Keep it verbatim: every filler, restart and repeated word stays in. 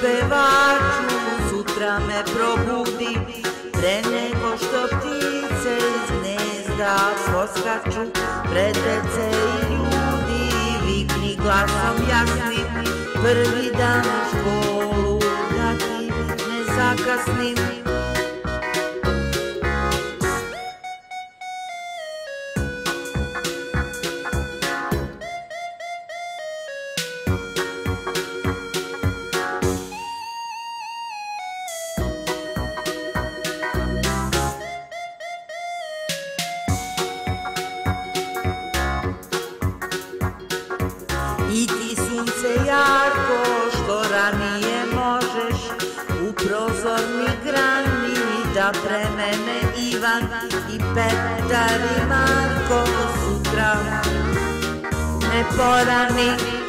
pevaču, sutra me probudi, pre nego što ptice iz gnezda poskaču, pred dece i ljudi, vikni glasom jasnim, prvi dan u školu, da ti ne zakasnim. I ti sunce jarko, što ranije možeš u prozorni grani da premene Ivan i Petar i Marko sutra ne porani.